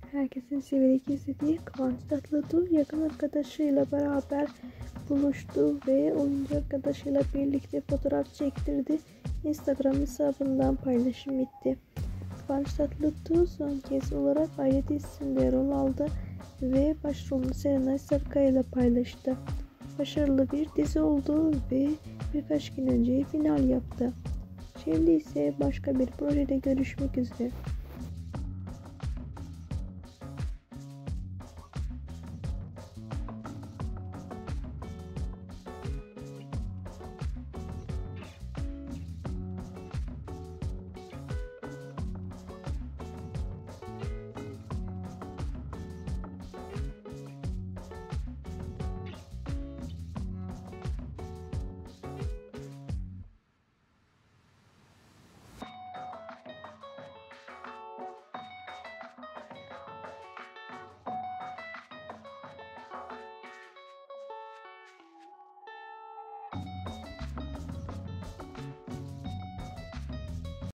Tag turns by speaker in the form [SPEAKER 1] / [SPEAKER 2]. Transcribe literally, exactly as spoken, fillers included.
[SPEAKER 1] Herkesin severek izlediği Kıvanç Tatlıtuğ yakın arkadaşıyla beraber buluştu ve oyuncu arkadaşıyla birlikte fotoğraf çektirdi. Instagram hesabından paylaşım etti. Kıvanç Tatlıtuğ son kez olarak Aile dizisinde rol aldı ve başrolünü Serenay Sarıkaya ile paylaştı. Başarılı bir dizi oldu ve birkaç gün önce final yaptı. Şimdi ise başka bir projede görüşmek üzere.